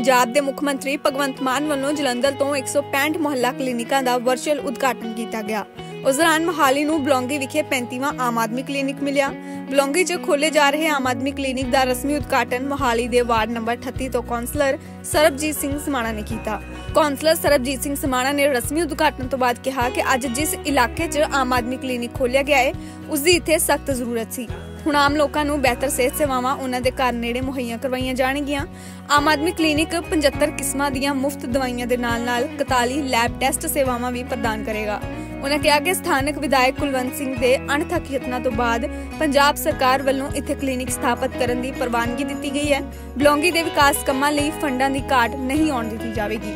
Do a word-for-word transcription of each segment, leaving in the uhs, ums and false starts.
पंजाब के मुख मंत्री भगवंत मान वालों जलंधर तो एक सौ पैंठ मुहल्ला क्लीनिकां का वर्चुअल उद्घाटन किया गया। उस दौरान मोहाली नूं बलौंगी विखे पैंतीवां आम आदमी क्लीनिक मिलिया। बलौंगी च खोले जा रहे आम आदमी क्लीनिक का रस्मी उद्घाटन मोहाली के वार्ड नंबर अठत्ती तो कौंसलर सरबजीत सिंह समाणा ने किया। कौंसलर सरबजीत सिंह समाणा ने रस्मी उद्घाटन तो बाद कहा कि अज जिस इलाके च आम आदमी क्लीनिक खोलिया गया है उसकी इत्थे सख्त जरूरत सी। हुण आम लोकां नूं बेहतर सेहत सेवावां उन्हां दे घर नेड़े मुहैया करवाईयां जाणगीआं। आम आदमी क्लीनिक पचहत्तर किस्मां दीआं मुफ्त दवाइयां दे नाल नाल इकताली लैब टैसट सेवावां भी प्रदान करेगा। उन्होंने कहा कि स्थानक विधायक कुलवंत सिंह दे अणथक यत्नां तो बाद पंजाब सरकार वल्लों इत्थे क्लीनिक स्थापित करन दी प्रवानगी दित्ती गई है। बलौंगी दे विकास कामां लई फंडां दी घाट नहीं आउण दित्ती जावेगी।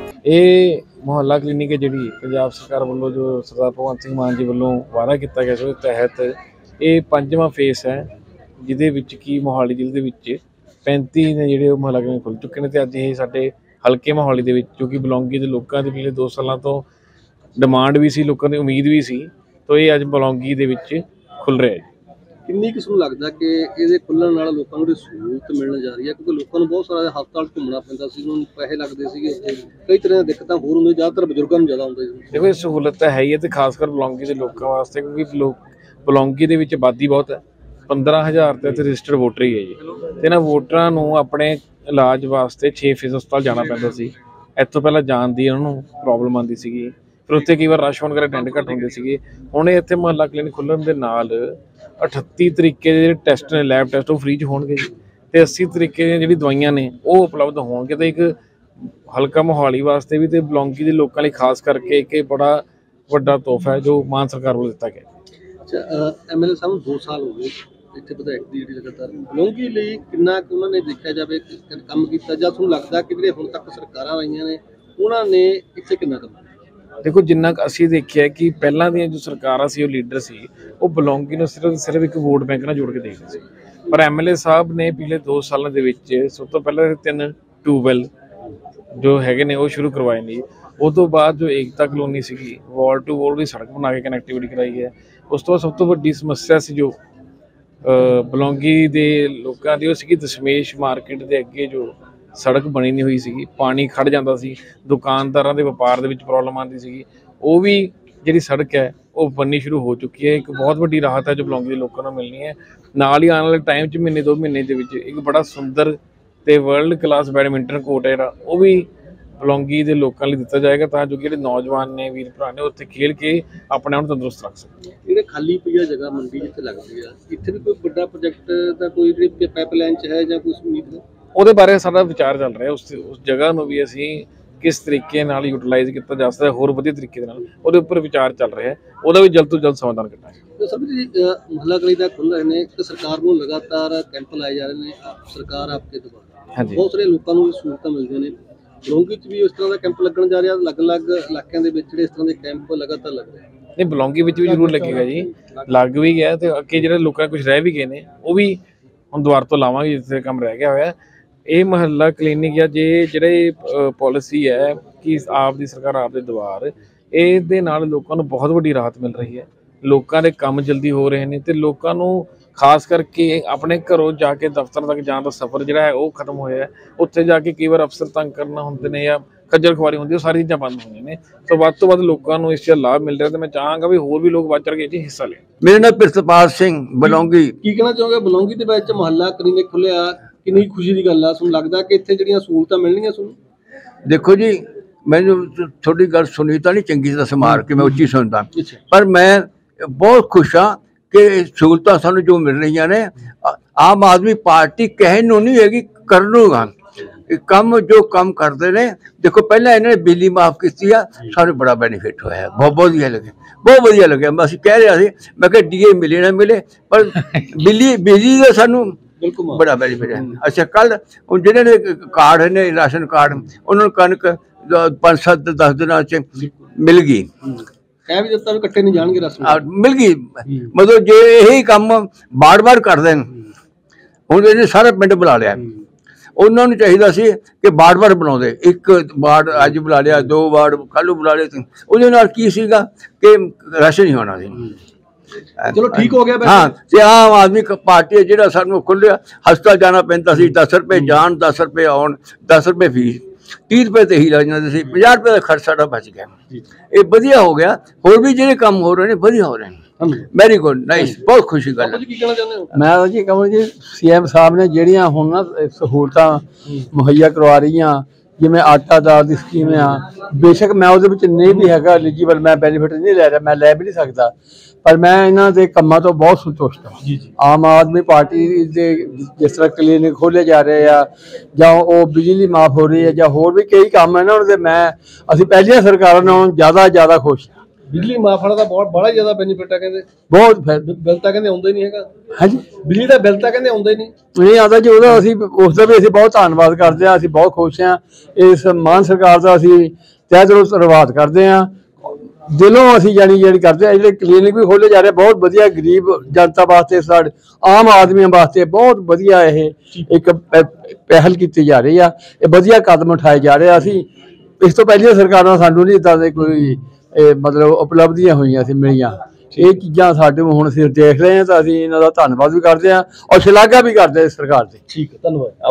ਇਹ ਮੁਹੱਲਾ ਕਲੀਨਿਕ ਹੈ ਜਿਹੜੀ ਪੰਜਾਬ ਸਰਕਾਰ ਵੱਲੋਂ ਜੋ ਸਰਦਾਰ ਭਗਵੰਤ ਸਿੰਘ ਮਾਨ ਜੀ ਵੱਲੋਂ ਵਾਅਦਾ ਕੀਤਾ ਗਿਆ ਸੀ ਉਹਦੇ ਤਹਿਤ ਇਹ ਪੰਜਵਾਂ ਫੇਸ ਹੈ, ਜਿਹਦੇ ਵਿੱਚ ਕੀ ਮੋਹਾਲੀ ਜ਼ਿਲ੍ਹੇ ਦੇ ਵਿੱਚ ਪੈਂਤੀ ਨੇ ਜਿਹੜੇ ਉਹ ਮੁਹੱਲਾ ਕਲੀਨਿਕ ਖੁੱਲ੍ਹ ਚੁੱਕੇ ਨੇ। ਅਤੇ ਅੱਜ ਇਹ ਸਾਡੇ ਹਲਕੇ ਮੋਹਾਲੀ ਦੇ ਵਿੱਚ ਜੋ ਕਿ ਬਲੌਂਗੀ ਦੇ ਲੋਕਾਂ ਦੇ ਪਿਛਲੇ ਦੋ ਸਾਲਾਂ ਤੋਂ ਡਿਮਾਂਡ ਵੀ ਸੀ, ਲੋਕਾਂ ਦੀ ਉਮੀਦ ਵੀ ਸੀ, ਤਾਂ ਇਹ ਅੱਜ ਬਲੌਂਗੀ ਦੇ ਵਿੱਚ ਖੁੱਲ੍ਹ ਰਿਹਾ ਹੈ। ਕਿੰਨੀ ਕਿਸ ਨੂੰ ਲੱਗਦਾ ਕਿ ਇਹਦੇ ਖੁੱਲ੍ਹਣ ਨਾਲ ਲੋਕਾਂ ਨੂੰ ਸਹੂਲਤ ਮਿਲਣ ਜਾ ਰਹੀ ਹੈ? ਕਿਉਂਕਿ ਲੋਕਾਂ ਨੂੰ ਬਹੁਤ ਸਾਰਾ ਹਸਪਤਾਲ ਘੁੰਮਣਾ ਪੈਂਦਾ ਸੀ, ਉਹਨਾਂ ਨੂੰ ਪੈਸੇ ਲੱਗਦੇ ਸੀਗੇ, ਕਈ ਤਰ੍ਹਾਂ ਦੀਆਂ ਦਿੱਕਤਾਂ ਹੋਰ ਹੁੰਦੀਆਂ, ਜ਼ਿਆਦਾਤਰ ਬਜ਼ੁਰਗਾਂ ਨੂੰ ਜ਼ਿਆਦਾ ਹੁੰਦਾ ਸੀ। ਦੇਖੋ ਇਹ ਸਹੂਲਤ ਤਾਂ ਹੈ ਹੀ ਹੈ, ਅਤੇ ਖਾਸ ਕਰ ਬਲੌਂਗੀ ਦੇ ਲੋਕਾਂ ਵਾਸਤੇ, ਕਿਉਂਕਿ ਲੋਕ ਬਲੌਂਗੀ ਦੇ ਵਿੱਚ ਆਬਾਦੀ ਬਹੁਤ ਹੈ। ਪੰਦਰਾਂ ਹਜ਼ਾਰ ਤੇ ਇੱਥੇ ਰਜਿਸਟਰਡ ਵੋਟਰ ਹੀ ਹੈ ਜੀ, ਅਤੇ ਇਹਨਾਂ ਵੋਟਰਾਂ ਨੂੰ ਆਪਣੇ ਇਲਾਜ ਵਾਸਤੇ ਛੇ ਫੀਸ ਹਸਪਤਾਲ ਜਾਣਾ ਪੈਂਦਾ ਸੀ। ਇੱਥੋਂ ਪਹਿਲਾਂ ਜਾਣ ਦੀ ਉਹਨਾਂ ਨੂੰ ਪ੍ਰੋਬਲਮ ਆਉਂਦੀ ਸੀਗੀ, ਫਿਰ ਉੱਥੇ ਕਈ ਵਾਰ ਰਸ਼ ਹੋਣ ਕਰਕੇ ਅਟੈਂਡ ਘੱਟ ਹੁੰਦੇ ਸੀਗੇ। ਹੁਣ ਇੱਥੇ ਮੁਹੱਲਾ ਕਲੀਨਿਕ ਖੁੱਲ੍ਹਣ ਦੇ ਨਾਲ ਅਠੱਤੀ ਤਰੀਕੇ ਦੇ ਜਿਹੜੇ ਟੈਸਟ ਨੇ, ਲੈਬ ਟੈਸਟ, ਉਹ ਫ੍ਰੀ 'ਚ ਹੋਣਗੇ ਜੀ, ਅਤੇ ਅੱਸੀ ਤਰੀਕੇ ਦੀਆਂ ਜਿਹੜੀ ਦਵਾਈਆਂ ਨੇ ਉਹ ਉਪਲਬਧ ਹੋਣਗੇ। ਅਤੇ ਇੱਕ ਹਲਕਾ ਮੋਹਾਲੀ ਵਾਸਤੇ ਵੀ ਅਤੇ ਬਲੌਂਗੀ ਦੇ ਲੋਕਾਂ ਲਈ ਖਾਸ ਕਰਕੇ ਇੱਕ ਬੜਾ ਵੱਡਾ ਤੋਹਫਾ ਹੈ ਜੋ ਮਾਨ ਸਰਕਾਰ ਵੱਲੋਂ ਦਿੱਤਾ ਗਿਆ। ਅੱਛਾ, ਐਮ ਐਲ ਏ ਸਾਹਿਬ ਨੂੰ ਦੋ ਸਾਲ ਹੋ ਗਏ ਇੱਥੇ ਵਿਧਾਇਕ ਦੀ ਜਿਹੜੀ ਲਗਾਤਾਰ ਬਲੌਂਗੀ ਲਈ ਕਿੰਨਾ ਕੁ ਉਹਨਾਂ ਨੇ ਦੇਖਿਆ ਜਾਵੇ ਕੰਮ ਕੀਤਾ, ਜਾਂ ਤੁਹਾਨੂੰ ਲੱਗਦਾ ਕਿ ਜਿਹੜੇ ਹੁਣ ਤੱਕ ਸਰਕਾਰਾਂ ਆਈਆਂ ਨੇ ਉਹਨਾਂ ਨੇ ਇੱਥੇ ਕਿੰਨਾ ਕੰਮ? ਦੇਖੋ ਜਿੰਨਾ ਕੁ ਅਸੀਂ ਦੇਖਿਆ ਕਿ ਪਹਿਲਾਂ ਦੀਆਂ ਜੋ ਸਰਕਾਰਾਂ ਸੀ, ਉਹ ਲੀਡਰ ਸੀ, ਉਹ ਬਲੌਂਗੀ ਨੂੰ ਸਿਰਫ ਸਿਰਫ ਇੱਕ ਵੋਟ ਬੈਂਕ ਨਾਲ ਜੋੜ ਕੇ ਦੇਖਦੇ ਸੀ। ਪਰ ਐਮ ਐਲ ਏ ਸਾਹਿਬ ਨੇ ਪਿਛਲੇ ਦੋ ਸਾਲਾਂ ਦੇ ਵਿੱਚ ਸਭ ਤੋਂ ਪਹਿਲਾਂ ਤਿੰਨ ਟਿਊਬਵੈੱਲ ਜੋ ਹੈਗੇ ਨੇ ਉਹ ਸ਼ੁਰੂ ਕਰਵਾਏ ਨੇ। ਉਹ ਤੋਂ ਬਾਅਦ ਜੋ ਏਕਤਾ ਕਲੋਨੀ ਸੀਗੀ, ਵਾਲ ਟੂ ਵਾਲ ਦੀ ਸੜਕ ਬਣਾ ਕੇ ਕਨੈਕਟੀਵਿਟੀ ਕਰਾਈ ਹੈ। ਉਸ ਤੋਂ ਬਾਅਦ ਸਭ ਤੋਂ ਵੱਡੀ ਸਮੱਸਿਆ ਸੀ ਜੋ ਬਲੌਂਗੀ ਦੇ ਲੋਕਾਂ ਦੀ, ਉਹ ਸੀਗੀ ਦਸ਼ਮੇਸ਼ ਮਾਰਕੀਟ ਦੇ ਅੱਗੇ ਜੋ ਸੜਕ ਬਣੀ ਨਹੀਂ ਹੋਈ ਸੀਗੀ, ਪਾਣੀ ਖੜ੍ਹ ਜਾਂਦਾ ਸੀ, ਦੁਕਾਨਦਾਰਾਂ ਦੇ ਵਪਾਰ ਦੇ ਵਿੱਚ ਪ੍ਰੋਬਲਮ ਆਉਂਦੀ ਸੀਗੀ। ਉਹ ਵੀ ਜਿਹੜੀ ਸੜਕ ਹੈ ਉਹ ਬਣਨੀ ਸ਼ੁਰੂ ਹੋ ਚੁੱਕੀ ਹੈ। ਇੱਕ ਬਹੁਤ ਵੱਡੀ ਰਾਹਤ ਹੈ ਜੋ ਬਲੌਂਗੀ ਦੇ ਲੋਕਾਂ ਨੂੰ ਮਿਲਣੀ ਹੈ। ਨਾਲ ਹੀ ਆਉਣ ਵਾਲੇ ਟਾਈਮ 'ਚ ਮਹੀਨੇ ਦੋ ਮਹੀਨੇ ਦੇ ਵਿੱਚ ਇੱਕ ਬੜਾ ਸੁੰਦਰ ਅਤੇ ਵਰਲਡ ਕਲਾਸ ਬੈਡਮਿੰਟਨ ਕੋਰਟ ਹੈ ਜਿਹੜਾ ਉਹ ਵੀ ਬਲੌਂਗੀ ਦੇ ਲੋਕਾਂ ਲਈ ਦਿੱਤਾ ਜਾਏਗਾ, ਤਾਂ ਜੋ ਕਿ ਜਿਹੜੇ ਨੌਜਵਾਨ ਨੇ, ਵੀਰ ਭਰਾ ਨੇ, ਉੱਥੇ ਖੇਡ ਕੇ ਆਪਣੇ ਆਪ ਨੂੰ ਤੰਦਰੁਸਤ ਰੱਖ ਸਕਣ। ਜਿਹੜੇ ਖਾਲੀ ਪਈ ਜਗ੍ਹਾ ਮੰਡੀ ਜਿੱਥੇ ਲੱਗਦੀ ਆ, ਇੱਥੇ ਵੀ ਕੋਈ ਵੱਡਾ ਪ੍ਰੋਜੈਕਟ ਦਾ ਕੋਈ ਜਿਹੜੀ ਪਾਈਪਲਾਈਨ 'ਚ ਹੈ ਜਾਂ ਕੁਛ ਉਮੀਦ ਹੈ? ਉਹਦੇ ਬਾਰੇ ਸਾਡਾ ਵਿਚਾਰ ਚੱਲ ਰਿਹਾ। ਉਸ ਉਸ ਜਗ੍ਹਾ ਨੂੰ ਵੀ ਅਸੀਂ ਕਿਸ ਤਰੀਕੇ ਨਾਲ ਯੂਟੀਲਾਈਜ਼ ਕੀਤਾ ਜਾ ਸਕਦਾ, ਹੋਰ ਵਧੀਆ ਤਰੀਕੇ ਦੇ ਨਾਲ, ਉਹਦੇ ਉੱਪਰ ਵਿਚਾਰ ਚੱਲ ਰਿਹਾ। ਉਹਦਾ ਵੀ ਜਲਦ ਤੋਂ ਜਲਦ ਸਮਾਧਾਨ ਕੱਢਾਂਗੇ। ਸਭ ਜੀ ਮੁਹੱਲਾ ਕਲੀਨਿਕ ਦਾ ਖੁੱਲ੍ਹ ਰਹੇ ਨੇ, ਇੱਕ ਸਰਕਾਰ ਨੂੰ ਲਗਾਤਾਰ ਕੈਂਪ ਲਾਏ ਜਾ ਰਹੇ ਨੇ, ਸਰਕਾਰ ਆਪਕੇ ਦੁਆਰਾ ਬਹੁਤ ਸਾਰੇ ਲੋਕਾਂ ਨੂੰ ਸਹੂਲਤਾਂ ਮਿਲਦੀਆਂ ਨੇ। ਬਲੌਂਗੀ 'ਚ ਵੀ ਇਸ ਤਰ੍ਹਾਂ ਦਾ ਕੈਂਪ ਲੱਗਣ ਜਾ ਰਿਹਾ, ਅਲੱਗ-ਅਲੱਗ ਇਲਾਕਿਆਂ ਦੇ ਵਿੱਚ ਜਿਹੜੇ ਇਸ ਤਰ੍ਹਾਂ ਦੇ ਕੈਂਪ ਲਗਾਤਾਰ ਲੱਗ ਰਹੇ। ਨਹੀਂ, ਬਲੌਂਗੀ ਵਿੱਚ ਵੀ ਜ਼ਰੂਰ ਲੱਗੇਗਾ ਜੀ, ਲੱਗ ਵੀ ਗਿਆ, ਅਤੇ ਅੱਗੇ ਜਿਹੜੇ ਲੋਕਾਂ ਕੁਝ ਰਹਿ ਵੀ ਗਏ ਨੇ ਉਹ ਵੀ ਹੁਣ ਦੁਬਾਰਾ ਤੋਂ ਲਾਵਾਂਗੇ ਜਿੱਥੇ ਕੰਮ ਰਹਿ ਗਿਆ ਹੋਇਆ। ਇਹ ਮੁਹੱਲਾ ਕਲੀਨਿਕ ਜਾਂ ਜੇ ਜਿਹੜੇ ਪੋਲਿਸੀ ਹੈ ਕਿ ਆਪ ਦੀ ਸਰਕਾਰ ਆਪ ਦੇ ਦੁਆਰ, ਇਹਦੇ ਨਾਲ ਲੋਕਾਂ ਨੂੰ ਬਹੁਤ ਵੱਡੀ ਰਾਹਤ ਮਿਲ ਰਹੀ ਹੈ। ਲੋਕਾਂ ਦੇ ਕੰਮ ਜਲਦੀ ਹੋ ਰਹੇ ਨੇ, ਅਤੇ ਲੋਕਾਂ ਨੂੰ ਖਾਸ ਕਰਕੇ ਆਪਣੇ ਘਰੋਂ ਜਾ ਕੇ ਦਫ਼ਤਰ ਤੱਕ ਜਾਣ ਦਾ ਸਫ਼ਰ ਜਿਹੜਾ ਹੈ ਉਹ ਖਤਮ ਹੋਇਆ। ਉੱਥੇ ਜਾ ਕੇ ਕਈ ਵਾਰ ਅਫਸਰ ਤੰਗ ਕਰਨਾ ਹੁੰਦੇ ਨੇ ਜਾਂ ਖੱਜਲ ਖੁਆਰੀ ਹੁੰਦੀ, ਉਹ ਸਾਰੀ ਚੀਜ਼ਾਂ ਬੰਦ ਹੋਈਆਂ ਨੇ। ਸੋ ਵੱਧ ਤੋਂ ਵੱਧ ਲੋਕਾਂ ਨੂੰ ਇਸ 'ਚ ਲਾਭ ਮਿਲ ਰਿਹਾ, ਅਤੇ ਮੈਂ ਚਾਹਾਂਗਾ ਵੀ ਹੋਰ ਵੀ ਲੋਕ ਵੱਧ ਚੜ੍ਹ ਕੇ ਇਹ 'ਚ ਹਿੱਸਾ ਲੈਣ। ਮੇਰਾ ਨਾਮ ਪ੍ਰਿਤਪਾਲ ਸਿੰਘ, ਬਲੌਂਗੀ। ਕੀ ਕਹਿਣਾ ਚਾਹੋਗੇ? ਬਲੌਂਗੀ ਦੇ ਵਿੱਚ ਮੁਹੱਲਾ ਕਲੀਨਿਕ ਖੁੱਲ੍ਹਿਆ, ਕਿੰਨੀ ਖੁਸ਼ੀ ਦੀ ਗੱਲ ਆ? ਤੁਹਾਨੂੰ ਲੱਗਦਾ ਕਿ ਇੱਥੇ ਜਿਹੜੀਆਂ ਸਹੂਲਤਾਂ ਮਿਲਣਗੀਆਂ ਤੁਹਾਨੂੰ? ਦੇਖੋ ਜੀ, ਮੈਨੂੰ ਤੁਹਾਡੀ ਗੱਲ ਸੁਣੀ ਤਾਂ ਨਹੀਂ ਚੰਗੀ ਤਰ੍ਹਾਂ ਸਮਾਰ ਕੇ, ਮੈਂ ਉੱਚੀ ਸੁਣਦਾ, ਪਰ ਮੈਂ ਬਹੁਤ ਖੁਸ਼ ਹਾਂ ਕਿ ਸਹੂਲਤਾਂ ਸਾਨੂੰ ਜੋ ਮਿਲ ਰਹੀਆਂ ਨੇ। ਆਮ ਆਦਮੀ ਪਾਰਟੀ ਕਹਿਣ ਨੂੰ ਨਹੀਂ ਹੈਗੀ, ਕਰਨ ਨੂੰ ਕੰਮ ਜੋ ਕੰਮ ਕਰਦੇ ਨੇ। ਦੇਖੋ ਪਹਿਲਾਂ ਇਹਨਾਂ ਨੇ ਬਿਜਲੀ ਮਾਫ ਕੀਤੀ ਆ, ਸਾਨੂੰ ਬੜਾ ਬੈਨੀਫਿਟ ਹੋਇਆ, ਬਹੁਤ ਵਧੀਆ ਲੱਗਿਆ, ਬਹੁਤ ਵਧੀਆ ਲੱਗਿਆ। ਅਸੀਂ ਕਹਿ ਰਿਹਾ ਸੀ, ਮੈਂ ਕਿਹਾ ਡੀ ਏ ਮਿਲੇ ਨਾ ਮਿਲੇ, ਪਰ ਬਿਜਲੀ ਬਿਜਲੀ ਦਾ ਸਾਨੂੰ ਬੜਾ ਬੈਨੀਫਿਟ ਹੈ। ਅੱਛਾ, ਕੱਲ੍ਹ ਹੁਣ ਜਿਹੜੇ ਨੇ ਕਾਰਡ ਨੇ, ਰਾਸ਼ਨ ਕਾਰਡ, ਉਹਨਾਂ ਨੂੰ ਕਣਕ ਪੰਜ ਸੱਤ ਦਸ ਦਿਨਾਂ 'ਚ ਮਿਲ ਗਈ, ਕਹਿ ਵੀ ਦਿੱਤਾ ਵੀ ਇਕੱਠੇ ਨਹੀਂ ਜਾਣਗੇ ਰਾਸ਼ਨ, ਮਿਲ ਗਈ। ਮਤਲਬ ਜੇ ਇਹੀ ਕੰਮ ਬਾਰ ਬਾਰ ਕਰਦੇ ਨੇ, ਹੁਣ ਇਹਨੇ ਸਾਰਾ ਪਿੰਡ ਬੁਲਾ ਲਿਆ। ਉਹਨਾਂ ਨੂੰ ਚਾਹੀਦਾ ਸੀ ਕਿ ਵਾਰਡ ਵਾਰ ਬਣਾਉਂਦੇ, ਇੱਕ ਵਾਰਡ ਅੱਜ ਬੁਲਾ ਲਿਆ, ਦੋ ਵਾਰਡ ਕੱਲ੍ਹ ਨੂੰ ਬੁਲਾ ਲਿਆ। ਉਹਦੇ ਨਾਲ ਕੀ ਸੀਗਾ ਕਿ ਰਸ਼ ਨਹੀਂ ਹੋਣਾ ਸੀ। ਚਲੋ ਠੀਕ ਹੋ ਗਿਆ ਵੈਸੇ। ਹਾਂ ਤੇ ਆਮ ਆਦਮੀ ਪਾਰਟੀ ਹੈ ਜਿਹੜਾ ਸਾਨੂੰ ਖੁੱਲਿਆ ਹਸਪਤਾਲ ਜਾਣਾ ਪੈਂਦਾ ਸੀ, ਦਸ ਰੁਪਏ ਜਾਣ ਦਸ ਰੁਪਏ ਆਉਣ, ਦਸ ਰੁਪਏ ਫੀਸ, तीस रुपए ਤੇ ਹੀ ਲੱਗ ਜਾਂਦੇ ਸੀ, ਪੰਜਾਹ ਰੁਪਏ ਦਾ ਖਰਚ ਸਾਡਾ ਬਚ ਗਿਆ। ਇਹ ਵਧੀਆ ਹੋ ਗਿਆ। ਹੋਰ ਵੀ ਜਿਹੜੇ ਕੰਮ ਹੋ ਰਹੇ ਨੇ ਵਧੀਆ ਹੋ ਰਹੇ ਨੇ। ਵੈਰੀ ਗੁੱਡ, ਨਾਈਸ, ਬਹੁਤ ਖੁਸ਼ੀ ਗੱਲ ਹੈ। ਕੀ ਕਹਿਣਾ ਚਾਹੁੰਦੇ ਹੋ? ਮੈਂ ਤਾਂ ਜੀ ਕਹਾਂ ਜੀ ਸੀਐਮ ਸਾਹਿਬ ਨੇ ਜਿਹੜੀਆਂ ਹੁਣ ਨਾ ਸਹੂਲਤਾਂ ਮੁਹੱਈਆ ਕਰਵਾ ਰਹੀਆਂ, ਜਿਵੇਂ ਆਟਾ ਦਾਲ ਦੀ ਸਕੀਮ ਆ, ਬੇਸ਼ੱਕ ਮੈਂ ਉਹਦੇ ਵਿੱਚ ਨਹੀਂ ਵੀ ਹੈਗਾ ਐਲੀਜੀਬਲ, ਮੈਂ ਬੈਨੀਫਿਟ ਨਹੀਂ ਲੈ ਰਿਹਾ, ਮੈਂ ਲੈ ਵੀ ਨਹੀਂ ਸਕਦਾ, ਪਰ ਮੈਂ ਇਹਨਾਂ ਦੇ ਕੰਮਾਂ ਤੋਂ ਬਹੁਤ ਸੰਤੁਸ਼ਟ ਹਾਂ। ਆਮ ਆਦਮੀ ਪਾਰਟੀ ਦੇ ਜਿਸ ਤਰ੍ਹਾਂ ਕਲੀਨਿਕ ਖੋਲ੍ਹੇ ਜਾ ਰਹੇ ਆ, ਜਾਂ ਉਹ ਬਿਜਲੀ ਮਾਫ ਹੋ ਰਹੀ ਹੈ, ਜਾਂ ਹੋਰ ਵੀ ਕਈ ਕੰਮ ਹੈ ਨਾ ਉਹਨਾਂ ਦੇ, ਮੈਂ ਅਸੀਂ ਪਹਿਲੀਆਂ ਸਰਕਾਰਾਂ ਨਾਲੋਂ ਜ਼ਿਆਦਾ ਜ਼ਿਆਦਾ ਖੁਸ਼ ਹਾਂ। ਬਿਜਲੀ ਮਾਫ ਵਾਲਾ ਦਾ ਬਹੁਤ ਬੜਾ ਜ਼ਿਆਦਾ ਬੈਨੀਫਿਟ ਹੈ ਕਹਿੰਦੇ, ਬਹੁਤ ਬਿੱਲ ਤਾਂ ਕਹਿੰਦੇ ਆਉਂਦਾ ਹੀ ਨਹੀਂ ਹੈਗਾ। ਹਾਂਜੀ, ਬਿਜਲੀ ਦਾ ਬਿੱਲ ਤਾਂ ਕਹਿੰਦੇ ਆਉਂਦਾ ਹੀ ਨਹੀਂ ਨਹੀਂ ਆਉਂਦਾ ਜੀ, ਉਹਦਾ ਅਸੀਂ ਉਸ ਦਾ ਵੀ ਅਸੀਂ ਬਹੁਤ ਧੰਨਵਾਦ ਕਰਦੇ ਹਾਂ। ਅਸੀਂ ਬਹੁਤ ਖੁਸ਼ ਹਾਂ ਇਸ ਮਾਨ ਸਰਕਾਰ ਦਾ, ਅਸੀਂ ਤਹਿ ਦਿਲੋਂ ਧੰਨਵਾਦ ਕਰਦੇ ਹਾਂ, ਦਿਲੋਂ ਅਸੀਂ ਜਾਣੀ ਜਿਹੜੀ ਕਰਦੇ ਹਾਂ। ਜਿਹੜੇ ਕਲੀਨਿਕ ਵੀ ਖੋਲ੍ਹੇ ਜਾ ਰਹੇ ਬਹੁਤ ਵਧੀਆ, ਗਰੀਬ ਜਨਤਾ ਵਾਸਤੇ, ਸਾਡੇ ਆਮ ਆਦਮੀਆਂ ਵਾਸਤੇ ਬਹੁਤ ਵਧੀਆ ਇਹ ਇੱਕ ਪਹਿਲ ਕੀਤੀ ਜਾ ਰਹੀ ਆ। ਇਹ ਵਧੀਆ ਕਦਮ ਉਠਾਏ ਜਾ ਰਹੇ ਆ। ਅਸੀਂ ਇਸ ਤੋਂ ਪਹਿਲੀਆਂ ਸਰਕਾਰਾਂ ਸਾਨੂੰ ਨਹੀਂ ਇੱਦਾਂ ਦੇ ਕੋਈ ਇਹ ਮਤਲਬ ਉਪਲਬਧੀਆਂ ਹੋਈਆਂ ਸੀ ਮਿਲੀਆਂ। ਇਹ ਚੀਜ਼ਾਂ ਸਾਡੇ ਹੁਣ ਅਸੀਂ ਦੇਖ ਰਹੇ ਹਾਂ ਤਾਂ ਅਸੀਂ ਇਹਨਾਂ ਦਾ ਧੰਨਵਾਦ ਵੀ ਕਰਦੇ ਹਾਂ ਔਰ ਸ਼ਲਾਘਾ ਵੀ ਕਰਦੇ ਹਾਂ ਸਰਕਾਰ ਦੀ। ਠੀਕ ਹੈ, ਧੰਨਵਾਦ।